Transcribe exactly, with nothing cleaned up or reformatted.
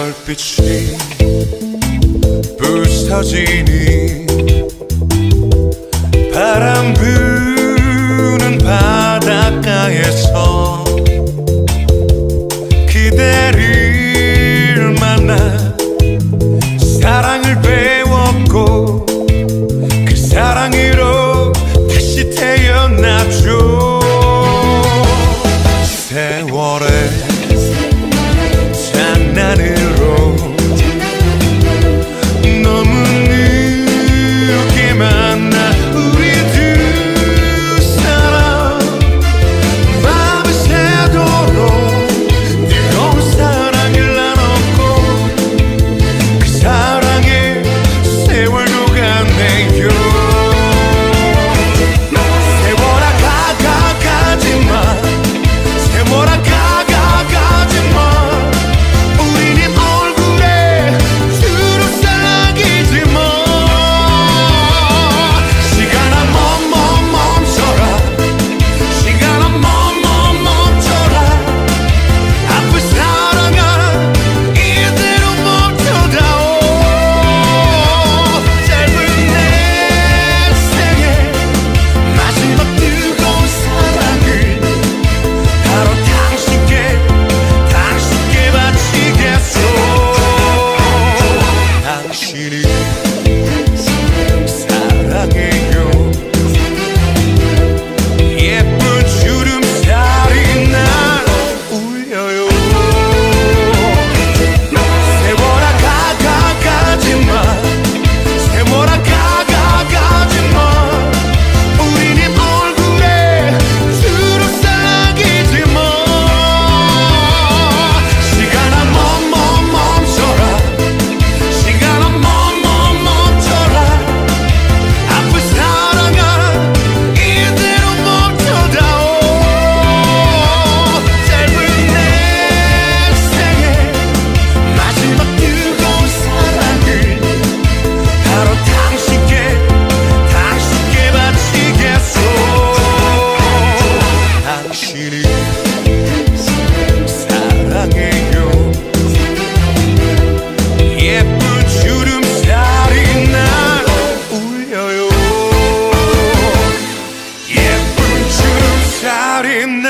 별빛이 부서지니 바람 부는 바닷가에서 그대를 만나 사랑을 배웠고 그 사랑으로 다시 태어났죠. 세월의 장난으로 너무 늦게 만나 우리 두 사람 밤새도록 뜨거운 사랑을 나눴고 그 사랑에 세월도 갔네요. 세월아 가가 가지마 세월아 가가 가지마 우리님 얼굴에 주름살락이지마 시간아 멈멈 멈춰라 시간아 멈멈 멈춰라 아픈 사랑아 이대로 멈춰다오 짧은 내 생에 마지막 뜨거운 사랑을 바로 당신께 당신께 바치겠소. 당신이 사랑해요. 예쁜 주름살이 날 울려요. 세월아 가가 가지마 세월아 가가 가지마 우리님 얼굴에 주름살락이지마 시간아 멈멈 멈춰라 시간아 멈멈 멈춰라 아픈 사랑아 이대로 멈춰다오 짧은 내 생에 마지막 뜨거운 사랑을 바로 당신께 당신께 바치겠소. 당신이 사랑해요. 예쁜 주름살이 날 울려요. 예쁜 주름살이 날